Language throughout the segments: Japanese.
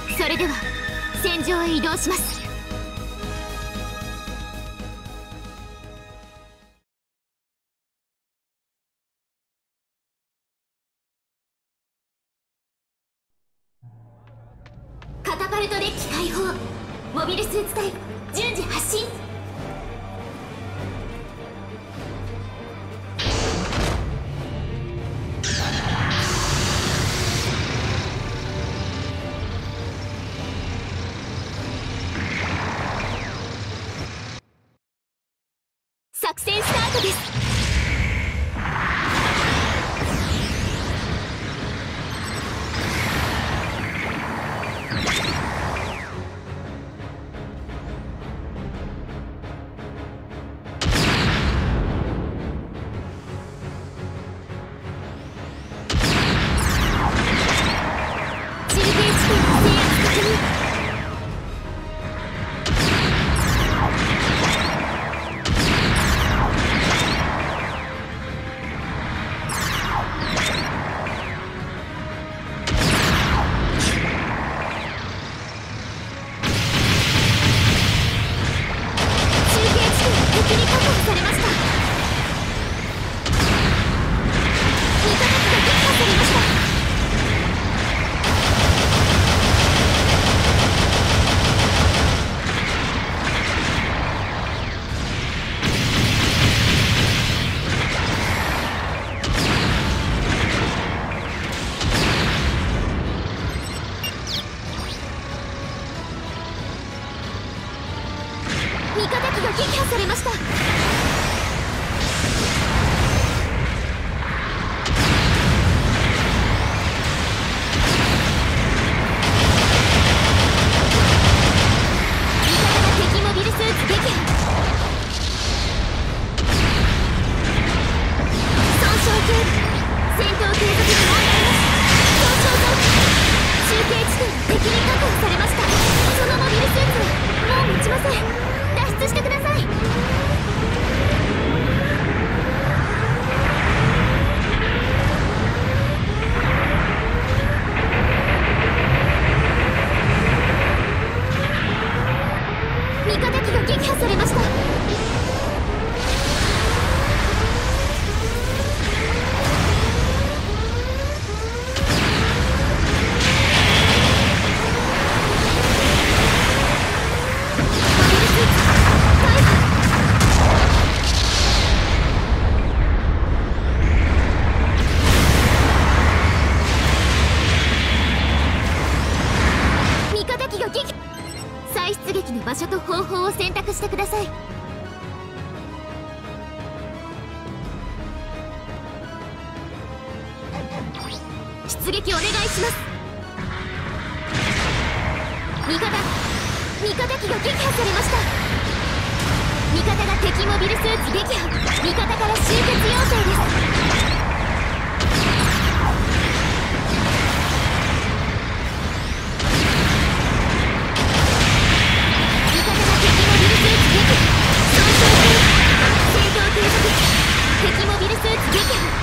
それでは戦場へ移動します。カタパルトデッキ開放。モビルスーツ隊順次発進。作戦スタートです。味方機が撃破されました。再出撃の場所と方法を選択してください。出撃お願いします。味方機が撃破されました。味方が敵モビルスーツ撃破。味方から集結要請です。敵モビルスーツ撃破。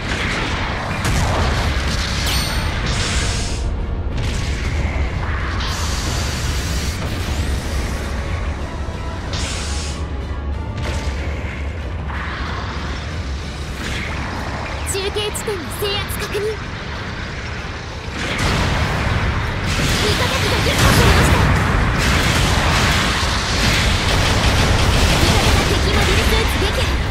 中継地点の制圧確認。味方機が撃破されました。味方が敵モビルスーツ撃破。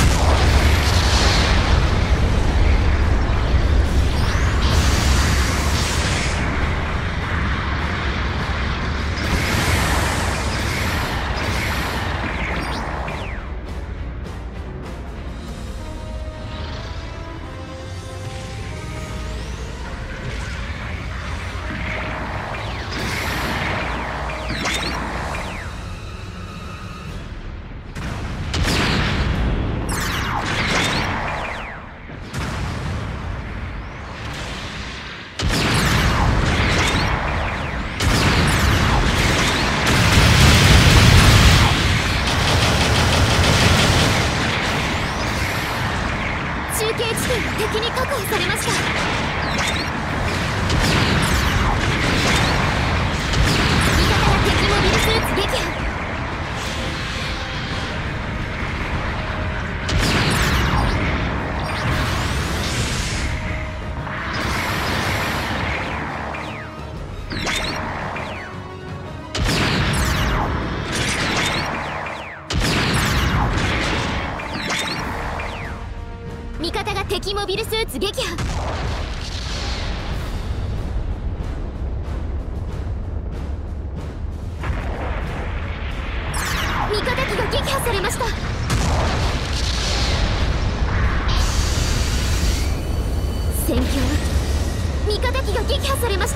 敵に確保されました。 敵モビルスーツ撃破。味方が敵モビルスーツ撃破。味方機が撃破されました。戦況は味方機が撃破されました。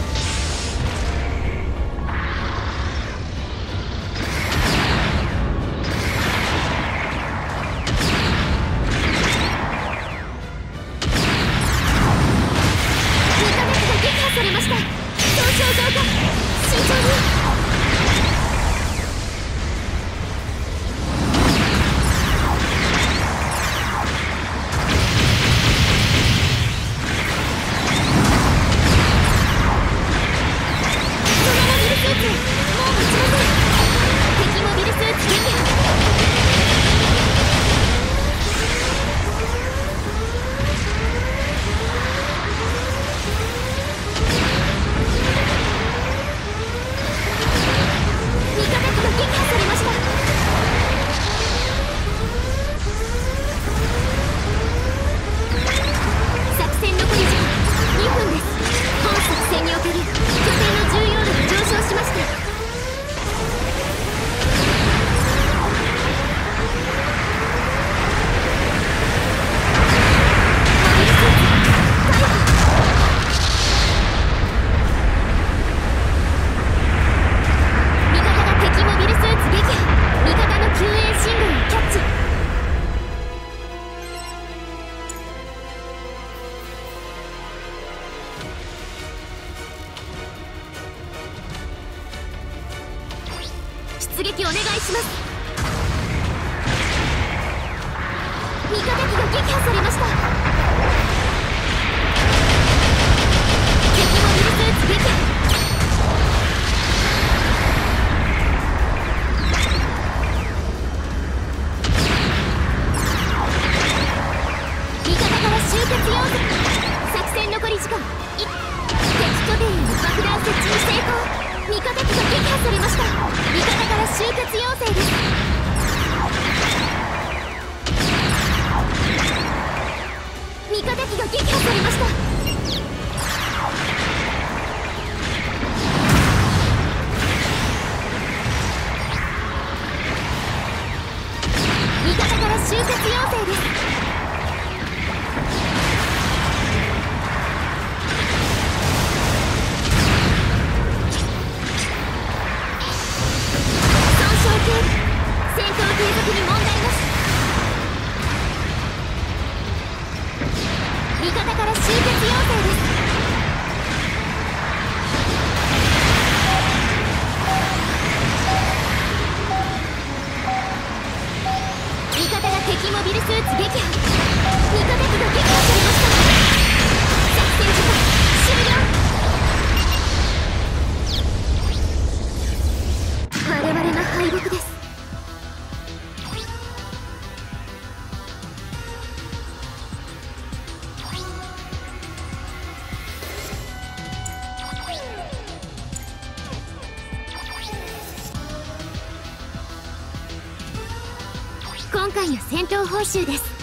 出撃お願いします。味方機が撃破されました。敵モビルスーツ撃破。味方から集結要請。作戦残り時間1。敵拠点への爆弾設置に成功。味方機が撃破されました。味方から集結要請です。味方機が撃破されました。味方から集結要請です。戦闘継続に問題なし。味方から集結要請です。味方が敵モビルスーツ撃破。味方機が撃破されました。作戦時間終了。我々の敗北です。今回の戦闘報酬です。